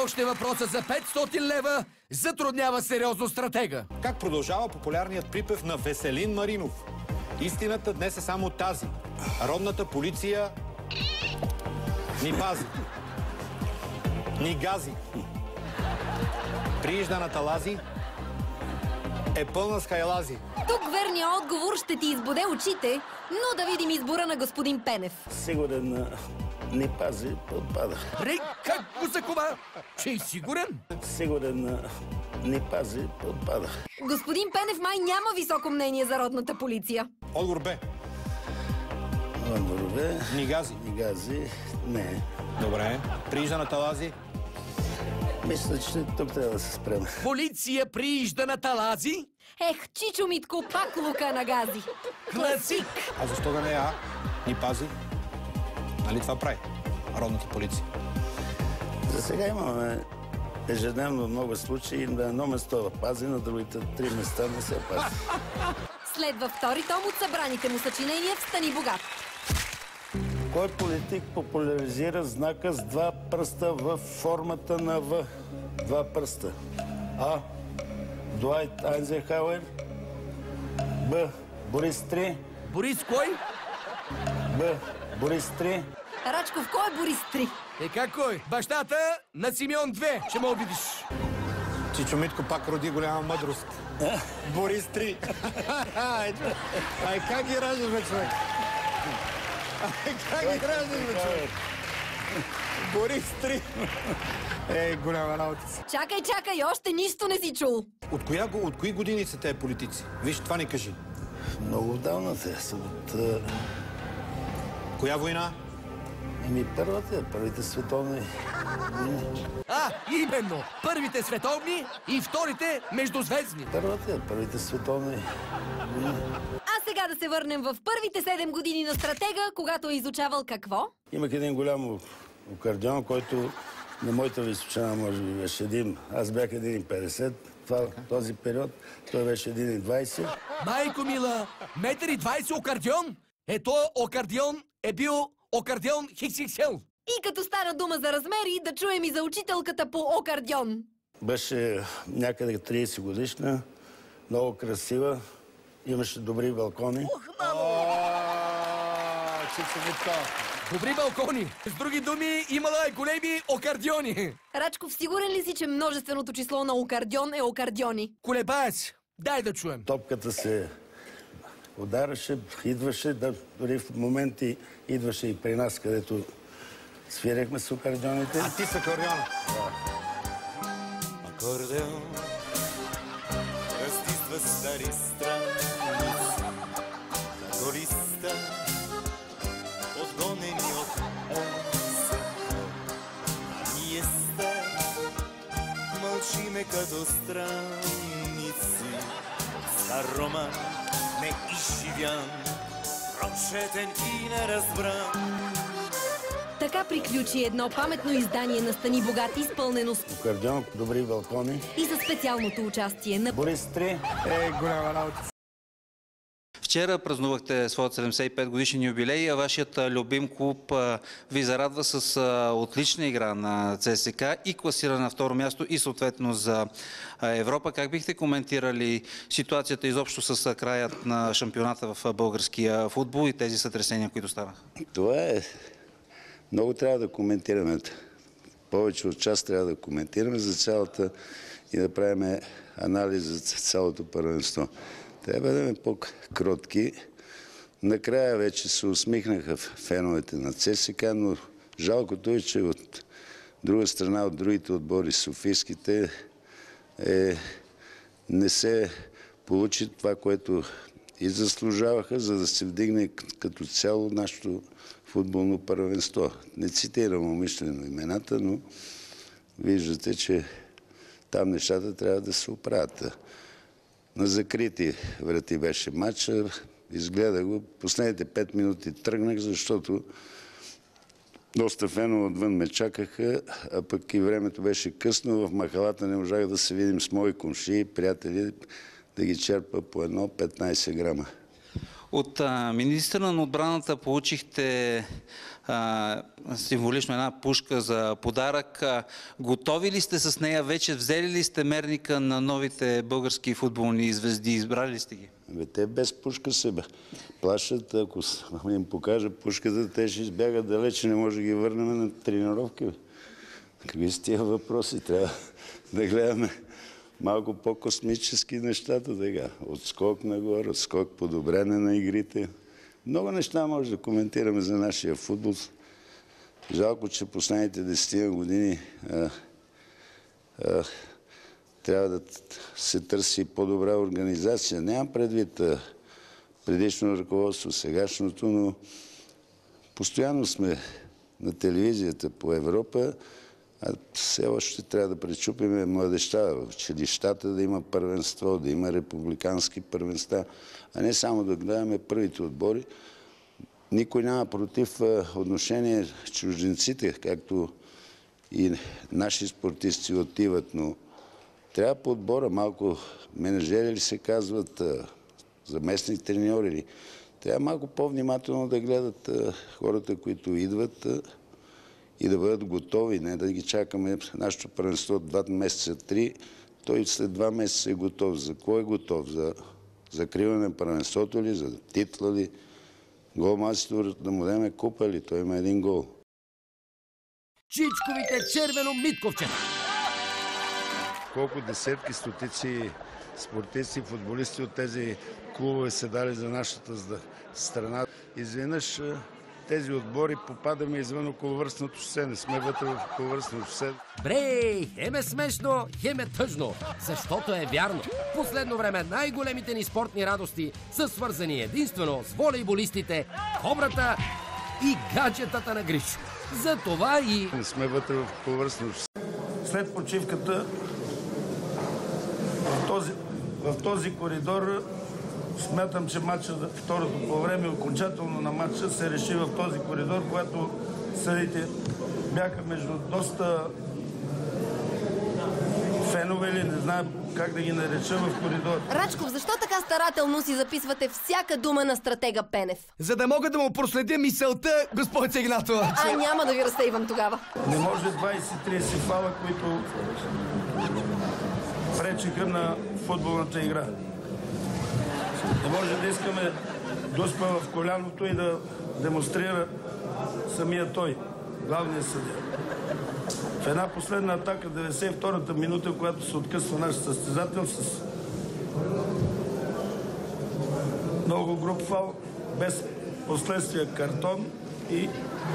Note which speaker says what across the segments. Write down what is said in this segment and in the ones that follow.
Speaker 1: още въпроса за 500 лева затруднява сериозно стратега.
Speaker 2: Как продължава популярният припев на Веселин Маринов? Истината днес е само тази. Родната полиция ни пази, ни гази. Приижданата лази е пълна с хайлази.
Speaker 3: Тук верният отговор ще ти избуде очите, но да видим избора на господин Пенев.
Speaker 4: Сигурен ни пази, отпада.
Speaker 1: Рей, как го закова? Че е сигурен?
Speaker 4: Сигурен ни пази, отпада.
Speaker 3: Господин Пенев май няма високо мнение за родната полиция.
Speaker 2: Отговор Б.
Speaker 4: Отговор Б.
Speaker 2: Ни гази.
Speaker 4: Ни гази. Не.
Speaker 2: Добре. Приижданата лази.
Speaker 4: Мисля, че тук трябва да се спрем.
Speaker 1: Полиция приижданата лази?
Speaker 3: Ех, Чичо Митко, пак лука на гази.
Speaker 1: Класик!
Speaker 2: А защо да не е А? Ни пази. Нали това прави родната полиция?
Speaker 4: За сега имаме ежедневно много случаи. На едно место пази, на другите 3 места не се пази.
Speaker 3: Следва втори том от събраните му съчинения в Стани богат.
Speaker 4: Кой политик популяризира знака с 2 пръста в формата на В? 2 пръста. А. Дуайт Айнзенхауер. Б. Борис 3.
Speaker 1: Борис кой?
Speaker 4: Б. Борис 3.
Speaker 3: Рачков, кой е Борис 3?
Speaker 1: Е как кой? Бащата на Симеон 2. Ще ме обидиш.
Speaker 2: Чичо Митко пак роди голяма мъдрост. Борис 3. Ай, как ги раждаш, бе, човек? Как ги раждаш, бе, човек? Борис 3. Ей, голяма работа.
Speaker 3: Чакай, още нищо не си чул.
Speaker 2: От кои години са те политици? Виж, това ни кажи.
Speaker 4: Много отдавна те са от...
Speaker 2: Коя война?
Speaker 4: Първите световни войни.
Speaker 1: А, именно! Първите световни и вторите междузвездни.
Speaker 4: Първите световни войни.
Speaker 3: А сега да се върнем в първите 7 години на стратега, когато е изучавал какво?
Speaker 4: Имах един голям акордеон, който на моята височина може би беше един. Аз бях 1,50 в този период. Той беше 1,20.
Speaker 1: Майко мила, 1,20 м окардион? Ето окардион е бил окардион XXL.
Speaker 3: И като стана дума за размери, да чуем и за учителката по окардион.
Speaker 4: Беше някъде 30 годишна, много красива, имаше добри балкони.
Speaker 1: Добри балкони. С други думи, имала е големи окардиони.
Speaker 3: Рачков, сигурен ли си, че множественото число на окардион е окардиони?
Speaker 1: Колебае се. Дай да чуем.
Speaker 4: Топката се удараше, идваше, дори в моменти идваше и при нас, където свирехме с акордеоните.
Speaker 2: А ти с акордеона?
Speaker 4: Да.
Speaker 5: Акордеон разтисва стари страници на голиста, отгонени от есен. Ние сте мълчиме като странници. Стар роман не изживян, прочетен и неразбран.
Speaker 3: Така приключи едно паметно издание на Стани богат, изпълнено с
Speaker 4: Акордеон, добри балкони.
Speaker 3: и за специалното участие на
Speaker 4: Борис 3.
Speaker 2: Голяма работа.
Speaker 6: Вчера празнувахте своят 75 годишен юбилей, а вашият любим клуб ви зарадва с отлична игра на ЦСКА и класира на второ място и съответно за Европа. Как бихте коментирали ситуацията изобщо с краят на шампионата в българския футбол и тези сътресения, които станаха?
Speaker 4: Това е... Много трябва да коментираме. Повече от час трябва да коментираме за цялата и да правим анализ за цялото първенство. Трябва да бъдем по-кротки. Накрая вече се усмихнаха феновете на ЦСКА, но жалкото е, че от друга страна, от другите отбори, софийските, не се получи това, което и заслужаваха, за да се вдигне като цяло нашето футболно първенство. Не цитирам умишлено имената, но виждате, че там нещата трябва да се оправят. На закрити врати беше матча, изгледах го. Последните 5 минути тръгнах, защото доста фенове отвън ме чакаха, а пък и времето беше късно. В махалата не можах да се видим с мои комши и приятели, да ги черпа по 15 грама.
Speaker 6: От министъра на отбраната получихте символично една пушка за подарък. Готови ли сте с нея вече? Взели ли сте мерника на новите български футболни звезди? Избрали ли сте ги?
Speaker 4: Те без пушка се плашат. Ако им покажа пушката, те ще избягат далече. Не може да ги върнем на тренировки. Какви са тия въпроси? Трябва да гледаме малко по-космически нещата. Сега. Отскок нагоре, отскок, подобрение на игрите. Много неща може да коментираме за нашия футбол. Жалко, че последните 10 години трябва да се търси по-добра организация. Нямам предвид предишно ръководство, сегашното, но постоянно сме на телевизията по Европа, а все още трябва да пречупим младеща в училищата, да има първенство, да има републикански първенства, а не само да гледаме първите отбори. Никой няма против отношение чужденците, както и наши спортисти отиват, но трябва по отбора малко менеджери ли се казват, заместни треньори. Трябва малко по-внимателно да гледат хората, които идват и да бъдат готови, не да ги чакаме нашето първенство 2 месеца, 3. Той след 2 месеца е готов. За кой е готов? За закриване на първенството ли? За титла ли? Голмастер да му дадем купа ли? Той има 1 гол.
Speaker 1: Чичковите червено-митковчета.
Speaker 4: Колко десетки, стотици спортисти, футболисти от тези клубове се дали за нашата страна. Изведнъж тези отбори попадаме извън околовръстното шосе. Не сме вътре в околовръстното шосе.
Speaker 1: Брей, хем е смешно, хем е тъжно, защото е вярно. В последно време най-големите ни спортни радости са свързани единствено с волейболистите, кобрата и гаджетата на Гришо. За това и...
Speaker 4: Не сме вътре в околовръстното шосе.
Speaker 7: След почивката в този коридор смятам, че матчът, второто по време, окончателно на матча се реши в този коридор, когато съдите бяха между доста фенове или не знам как да ги нареча в коридор.
Speaker 3: Рачков, защо така старателно си записвате всяка дума на стратега Пенев?
Speaker 1: За да мога да му проследя мисълта, госпожица Игнатова.
Speaker 3: Няма да ви разсейвам тогава.
Speaker 7: Не може 20-30 фала, които пречеха на футболната игра. Не може да искаме доспа в коляното и да демонстрира самия той, главният съдия. В една последна атака, 92-та минута, когато се откъсва наш състезател с много груб фал, без последствия картон и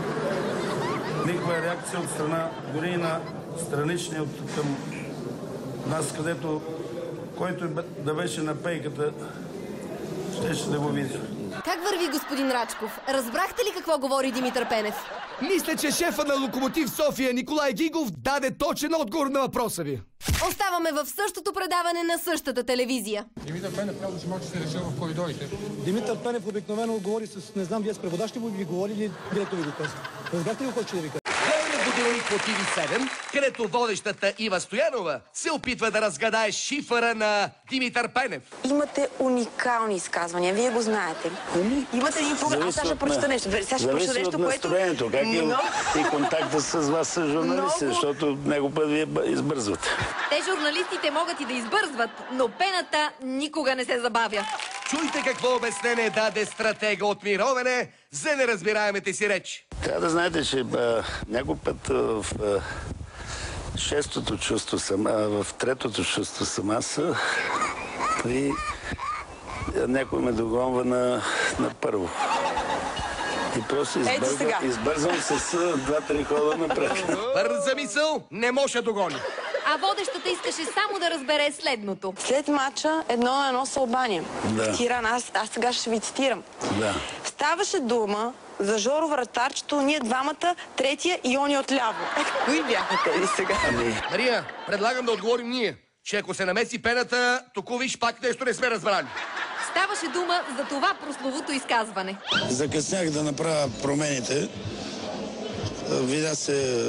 Speaker 7: никаква реакция от страна, дори и на страничния към нас, където който да беше на пейката, щеше да го видя.
Speaker 3: Как върви, господин Рачков? Разбрахте ли какво говори Димитър Пенев?
Speaker 1: Мисля, че шефа на Локомотив София Николай Гигов даде точен отговор на въпроса ви.
Speaker 3: Оставаме в същото предаване на същата телевизия.
Speaker 8: Димитър Пенев трябва да си може да се решава в коридорите.
Speaker 9: Димитър Пенев обикновено говори с, не знам, вие с преводач ли ви говори или директор ви го казва? Разбрахте ли го, който ще да ви кажа?
Speaker 10: Будилник по TV7, където водещата Ива Стоянова се опитва да разгадае шифъра на Димитър Пенев.
Speaker 11: Имате уникални изказвания, вие го знаете. Имате един програм, аз ще прочета нещо. Сега ще прочета нещо,
Speaker 4: което... настроението, как и контакта с вас с журналисти, защото него път вие избързвате.
Speaker 3: Те журналистите могат и да избързват, но пената никога не се забавя.
Speaker 10: Чуйте какво обяснение даде стратега от Мировене за неразбираемите си речи.
Speaker 4: Трябва да знаете, че някой път в шестото чувство в третото чувство съм аз и някой ме догонва на първо. И просто избързвам с 2-3 хода напред.
Speaker 10: Бърза мисъл не може да догони.
Speaker 3: А водещата искаше само да разбере следното.
Speaker 11: След матча 1-1 с Албания.
Speaker 4: Да.
Speaker 11: Тиран, аз сега ще ви цитирам.
Speaker 4: Да.
Speaker 11: Ставаше дума за Жоро вратарчето, ние двамата, третия и они отляво. Кои бяха тези сега?
Speaker 10: Мария, предлагам да отговорим ние, че ако се намеси пената, току виж пак нещо не сме разбрали.
Speaker 3: Ставаше дума за това прословото изказване.
Speaker 7: Закъснях да направя промените. Видя се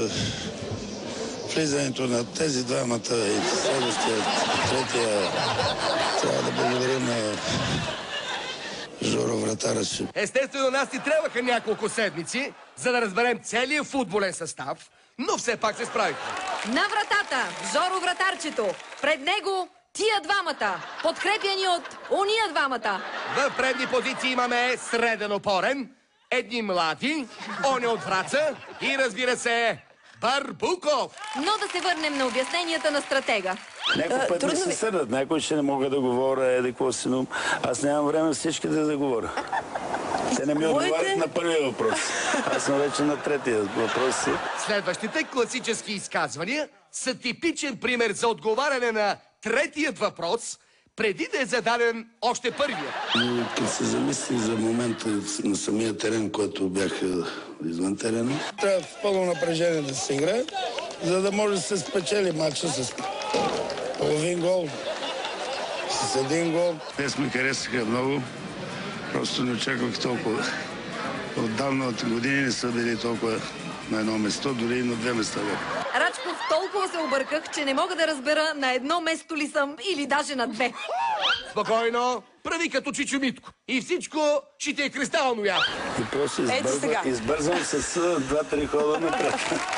Speaker 7: влизането на тези двамата и следващия, третия. Трябва да благодаря на Жоро Вратарче.
Speaker 10: Естествено, нас ни трябваха няколко седмици, за да разберем целият футболен състав, но все пак се справихме.
Speaker 3: На вратата Жоро Вратарчето. Пред него тия двамата, подкрепяни от уния двамата.
Speaker 10: В предни позиции имаме среден опорен, едни млади, он е от Враца и разбира се, Барбуков.
Speaker 3: Но да се върнем на обясненията на стратега.
Speaker 4: Някой път не се сърдат, някой ще не мога да говоря, но аз нямам време всички да говоря. Те не ми отговарят на първия въпрос. Аз съм вече на третия въпрос.
Speaker 10: Следващите класически изказвания са типичен пример за отговаряне на третият въпрос, преди да е зададен още първият.
Speaker 7: Като се замисли за момента на самия терен, който бях извън терена, трябва в пълно напрежение да се играе, за да може да се спечели матча с половин гол, с един гол. Днес ми харесаха много. Просто не очаквах толкова. Отдавна от години не са били толкова на едно место, дори и на две места.
Speaker 3: Рачков, толкова се обърках, че не мога да разбера на едно место ли съм или даже на две.
Speaker 10: Спокойно, прави като Чичо Митко. И всичко ще ти е кристално ясно.
Speaker 4: И просто избързвам с 2-3 хода напред.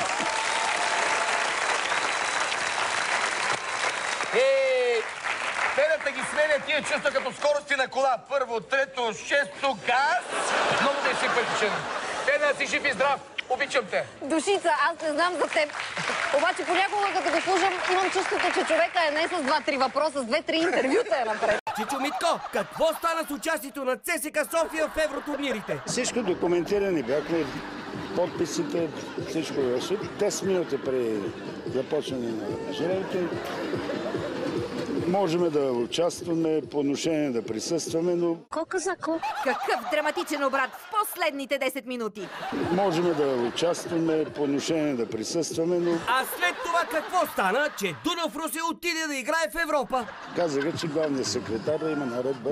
Speaker 10: Педата ги сменя тия чувства като скорости на кола. Първо, трето, шесто, газ. Много не си пътичен. Педа, си жив и здрав. Обичам те.
Speaker 12: Душица, аз не знам за теб. Обаче понякога, като го слушам, имам чувството, че човека е не с 2-3 въпроса, с 2-3 интервюта е напред.
Speaker 13: Чичо Митко, какво стана с участието на ЦСКА София в евротурнирите?
Speaker 4: Всичко документирани бяхме, подписите, всичко беше. 10 минути при започване на жребието. Можем да участваме, по отношение да присъстваме, но...
Speaker 3: Какъв драматичен обрат в последните 10 минути.
Speaker 4: Можем да участваме, по отношение да присъстваме, но...
Speaker 13: А след това какво стана? Че Дунав Русе отиде да играе в Европа.
Speaker 4: Казаха, че главният секретар има наредба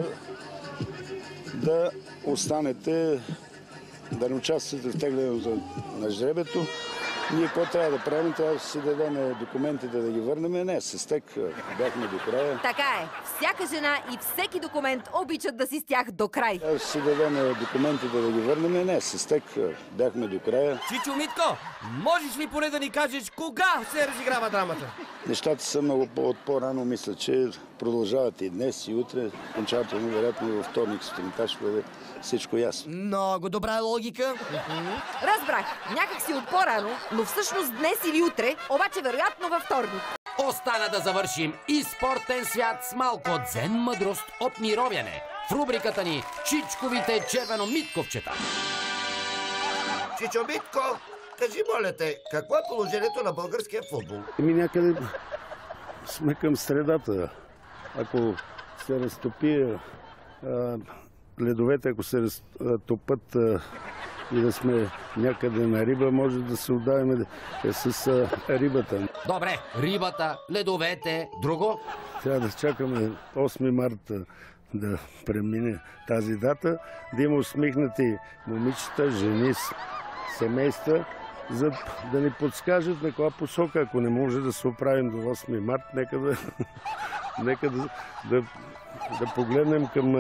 Speaker 4: да останете, да не участвате в теглянето на жребието. Ние какво трябва да правим? Трябва да си дадем документите да ги върнем. Не, с тек бяхме до края.
Speaker 3: Така е. Всяка жена и всеки документ обичат да си с тях до край.
Speaker 4: Трябва да си дадем документите да ги върнем. Не, с тек бяхме до края.
Speaker 13: Чичо Митко, можеш ли поне да ни кажеш кога се разиграва драмата?
Speaker 4: Нещата са много по-рано. Мисля, че продължават и днес, и утре. Окончателно, вероятно и във вторник сутринта ще бъде всичко ясно.
Speaker 13: Много добра логика.
Speaker 3: Разбрах. Някак си от по-рано, но всъщност днес или утре, обаче вероятно във вторник.
Speaker 1: Остана да завършим и спортен свят с малко дзен мъдрост от мировяне в рубриката ни Чичковите червено-митковчета.
Speaker 14: Чичо Митко, кажи, моля те, какво е положението на българския футбол?
Speaker 4: Някъде сме към средата. Ако се разтопи ледовете, ако се разтопат и да сме някъде на риба, може да се отдаваме с рибата.
Speaker 1: Добре, рибата, ледовете, друго?
Speaker 4: Трябва да чакаме 8 марта да премине тази дата, да има усмихнати момичета, жени, семейства, за да ни подскажат на каква посока. Ако не може да се оправим до 8 март, нека да погледнем към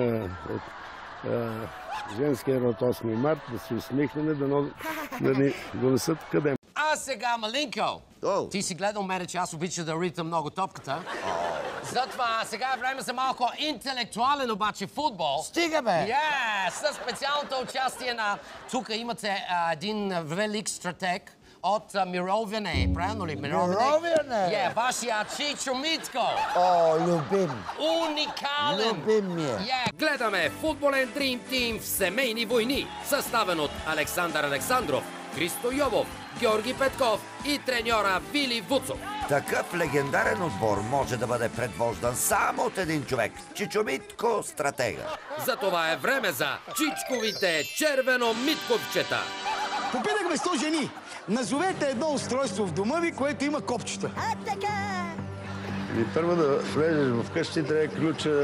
Speaker 4: женския род 8 март, да се усмихнем, да ни донесат къде.
Speaker 1: А сега, Малинко, ти си гледал мене, че аз обичам да ритам много топката. Затова сега е време за малко интелектуален обаче футбол.
Speaker 14: Стига, бе!
Speaker 1: Със специалното участие на... Тук имате един велик стратег от Мировяне. Правилно ли?
Speaker 14: Мировяне?
Speaker 1: Вашия Чичо Митко.
Speaker 14: О, любим.
Speaker 1: Уникален.
Speaker 14: Любим ми е.
Speaker 1: Гледаме футболен Dream Team в семейни войни, съставен от Александър Александров, Христо Йовов, Георги Петков и треньора Вили Вуцов.
Speaker 14: Такъв легендарен отбор може да бъде предвождан само от един човек. Чичо Митко, стратега.
Speaker 1: Затова е време за Чичковите червено-митковчета.
Speaker 9: Попитахме 100 жени. Назовете едно устройство в дома ви, което има копчета.
Speaker 4: И първо да влезеш в къщи, трябва ключа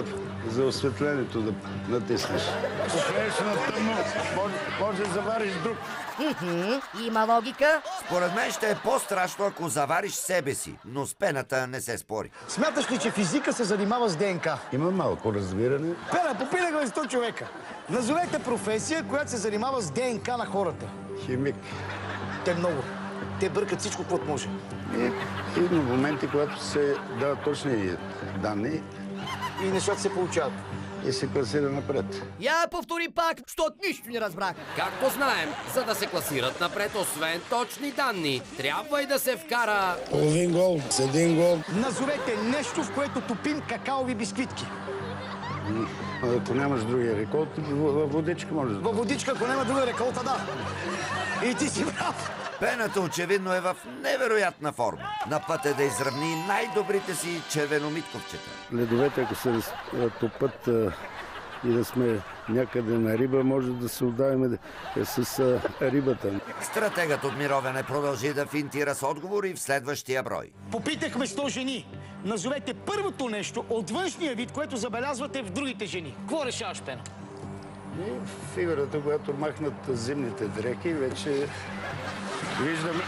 Speaker 4: за осветлението да натиснеш.
Speaker 7: Ако стоеш на тъмно, може да завариш друг.
Speaker 15: Има логика.
Speaker 14: Според мен ще е по-страшно, ако завариш себе си, но с пената не се спори.
Speaker 9: Смяташ ли, че физика се занимава с ДНК?
Speaker 4: Има малко разбиране.
Speaker 9: Пена, попитахме 100 човека. Назовете професия, която се занимава с ДНК на хората.
Speaker 4: Химик.
Speaker 9: Те много. Те бъркат всичко, каквото може.
Speaker 4: И на моменти, когато се дават точни данни.
Speaker 9: И нещата се получават.
Speaker 4: И се класира напред.
Speaker 13: Я повтори пак, защото нищо не разбрах.
Speaker 1: Както знаем, за да се класират напред, освен точни данни, трябва и да се вкара...
Speaker 7: Половин гол, с един гол.
Speaker 9: Назовете нещо, в което топим какаови бисквитки.
Speaker 4: Ако нямаш другия реколт, във водичка може да...
Speaker 9: Във водичка, ако няма друга реколта, да. И ти си прав.
Speaker 14: Пената очевидно е в невероятна форма. На път е да изравни най-добрите си червеномитковчета.
Speaker 4: Ледовете, ако се топат и да сме някъде на риба, може да се отдавим с рибата.
Speaker 14: Стратегът от Мировяне продължи да финтира с отговори в следващия брой.
Speaker 9: Попитахме 100 жени. Назовете първото нещо от външния вид, което забелязвате в другите жени. Какво решаваш, Пена?
Speaker 4: Фигурата, когато махнат зимните дрехи, вече виждаме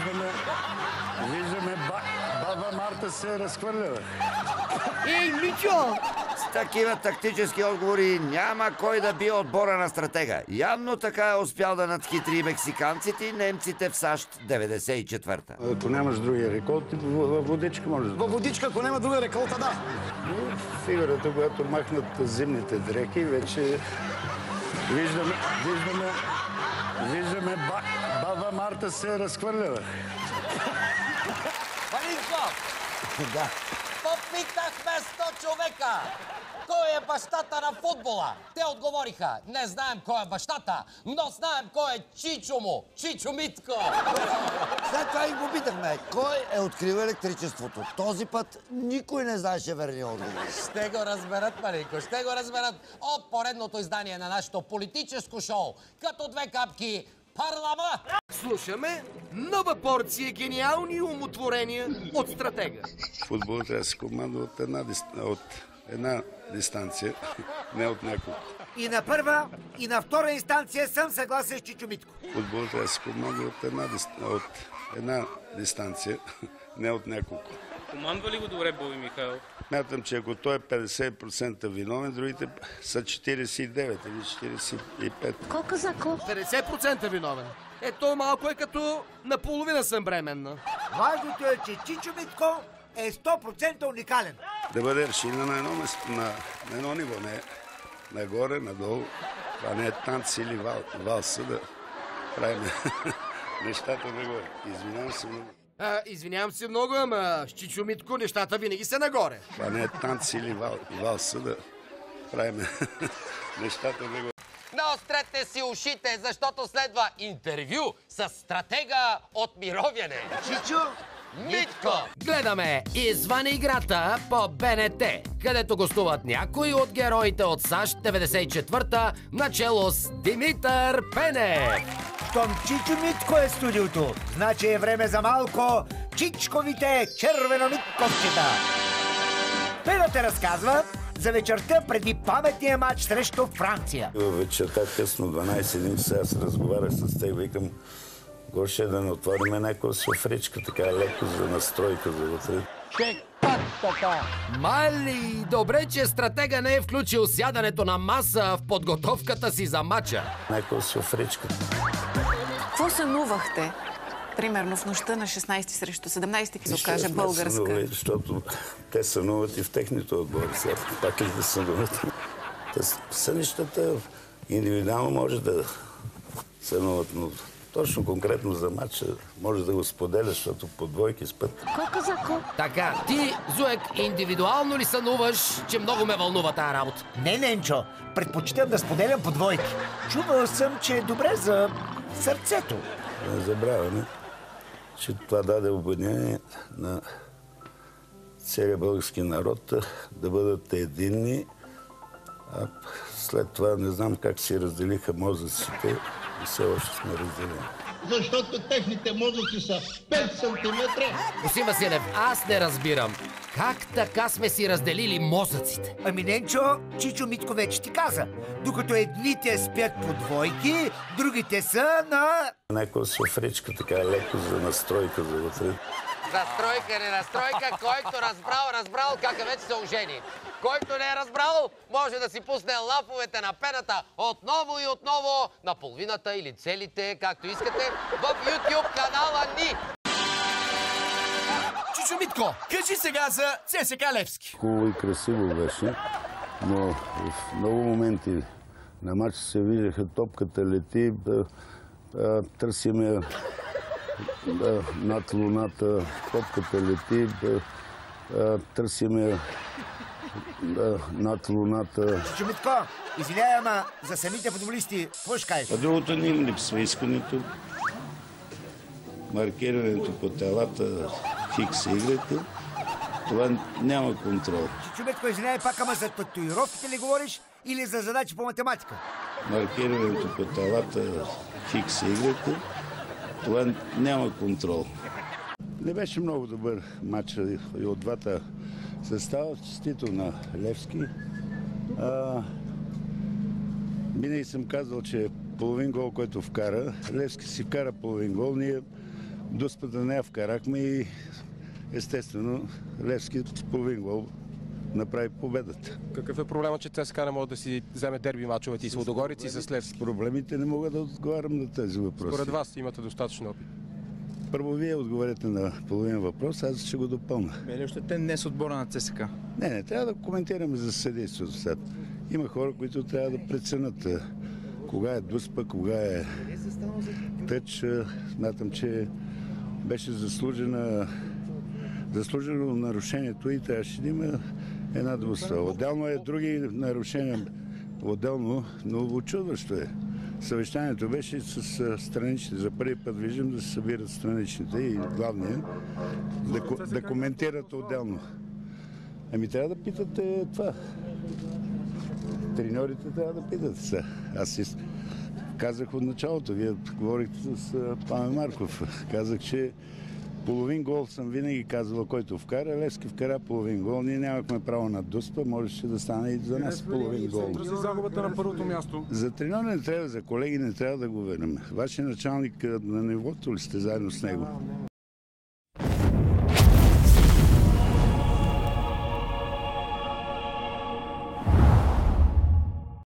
Speaker 4: баба Марта се е разхвърляла.
Speaker 13: Ей, Мичо!
Speaker 14: С такива тактически отговори няма кой да бие отбора на стратега. Явно така е успял да надхитри мексиканците и немците в САЩ 94-та.
Speaker 4: Ако нямаш другия реколт, във водичка може да...
Speaker 9: Във водичка, ако няма друга реколта, да.
Speaker 4: Фигурата, когато махнат зимните дрехи, вече виждаме баба Марта се е разхвърляла.
Speaker 16: Валинко!
Speaker 14: Да.
Speaker 16: Попитахме 100 човека! Кой е бащата на футбола? Те отговориха: не знаем кой е бащата, но знаем кой е чичо му. Чичо Митко!
Speaker 14: След това и го питахме, кой е открил електричеството. Този път никой не знаеше верния отговор.
Speaker 16: Ще го разберат, Маринко, ще го разберат от поредното издание на нашето политическо шоу. Като две капки Парлама!
Speaker 13: Слушаме нова порция гениални умотворения от стратега.
Speaker 4: Футбол трябва да се командва от една дистанция, не от няколко.
Speaker 15: И на първа, и на втора инстанция съм съгласен с Чичо Митко.
Speaker 4: Футбол трябва да се командва от една дистанция, не от няколко.
Speaker 17: Командва ли го добре Боби Михайлов?
Speaker 4: Мятам, че ако той е 50% виновен, другите са 49 или 45.
Speaker 12: Колко за колко?
Speaker 13: 50% виновен. Ето малко е като наполовина съм бременна.
Speaker 15: Важното е, че Чичо Митко е 100% уникален.
Speaker 4: Да бъде аршина на едно ниво, не нагоре, надолу. Това не е танц или валса да правим нещата нагоре. Извинявам се много.
Speaker 13: Извинявам се много, ама с Чичо Митко нещата винаги са нагоре.
Speaker 4: Това не е танц или валса да правим нещата нагоре.
Speaker 16: Наострете си ушите, защото следва интервю с стратега от Мировяне. Чичо Митко!
Speaker 1: Гледаме извън играта по БНТ, където гостуват някои от героите от САЩ 94-та, начело с Димитър Пенев.
Speaker 15: Щом Чичо Митко е в студиото, значи е време за малко чичковите червеномитковчета. Пената разказва за вечерта преди паметния матч срещу Франция.
Speaker 4: Вечерта късно, 12 часа, аз разговарях с теб, викам, Гоше, да не отворим някаква софричка, така леко за настройка за вътре.
Speaker 9: Пак така.
Speaker 1: Мали, добре, че стратега не е включил сядането на маса в подготовката си за матча.
Speaker 4: Някаква софричка.
Speaker 11: Какво сънувахте? Примерно в нощта на 16 срещу 17, като каже българска.
Speaker 4: Защото те сънуват и в техните отбори. Сега пак ли да сънуват? Сънищата индивидуално може да сънуват, но точно конкретно за матча може да го споделяш, защото по двойки спът.
Speaker 12: Колко за колко?
Speaker 1: Така, ти, Зуек, индивидуално ли сънуваш, че много ме вълнува тая работа?
Speaker 15: Не, Ненчо, предпочитам да споделям по двойки. Чувал съм, че е добре за сърцето.
Speaker 4: Не забравяме, че това даде обединение на целия български народ да бъдат единни След това не знам как си разделиха мозъците и все още сме разделени.
Speaker 18: Защото техните мозъци са 5 см.
Speaker 1: Господин Василев, аз не разбирам. Как така сме си разделили мозъците?
Speaker 15: Ами, Ненчо, Чичо Митко вече ти каза. Докато едните спят по двойки, другите са на...
Speaker 4: Някаква шофричка, така леко за настройка за вътре.
Speaker 16: Настройка, не настройка. Който разбрал, как вече се ожени. Който не е разбрал, може да си пусне лаповете на пената отново и отново, на половината или целите, както искате, в YouTube канала ни.
Speaker 9: Чичо Митко, кажи сега за ЦСКА Левски.
Speaker 4: Хубаво и красиво беше, но в много моменти на матча се виждаха, топката лети, търсиме над луната, топката лети, търсиме над луната.
Speaker 15: Чичо Митко, извиняй, ама за самите футболисти, какво ще кажеш?
Speaker 4: А другото не им липсва искането, маркирането по телата, хикс и играта, това няма контрол.
Speaker 15: Чичо Митко, извиняй пак, ама за татуировките ли говориш или за задачи по математика?
Speaker 4: Маркирането по телата, хикс и играта, това няма контрол. Не беше много добър матч и от двата състава, честито на Левски. Винаги съм казал, че половин гол, който вкара, Левски си вкара половин гол, ние Дуспата не я вкарахме и естествено Левски с половин гол направи победата.
Speaker 8: Какъв е проблемът, че ЦСКА не може да си вземе дерби мачовете и с Лудогорец и с Левски?
Speaker 4: Проблемите не мога да отговарям на тези въпроси.
Speaker 8: Според вас имате достатъчно опит.
Speaker 4: Първо вие отговорите на половин въпрос, аз ще го допълна.
Speaker 19: Е ли още те не са отбора на ЦСКА?
Speaker 4: Не, трябва да коментираме за съдейството сега. Има хора, които трябва да преценят кога е Дуспа, кога е тъч. Смятам, че беше заслужено нарушението и трябваше да има една Дуспа. Отделно е други нарушения. Отделно, но очудващо е. Съвещанието беше с страничните. За първи път виждам да се събират страничните и главния да коментират отделно. Ами трябва да питате това. Треньорите трябва да питат сега. Аз си казах от началото. Вие говорихте с Павел Марков. Казах, че половин гол съм винаги казвал, който вкара. Левски вкара половин гол. Ние нямахме право на Дуспа. Можеше да стане и за нас половин гол.
Speaker 8: За загубата на първото място.
Speaker 4: За треньор не трябва, за колеги не трябва да говорим. Вашия началник на нивото ли сте заедно с него?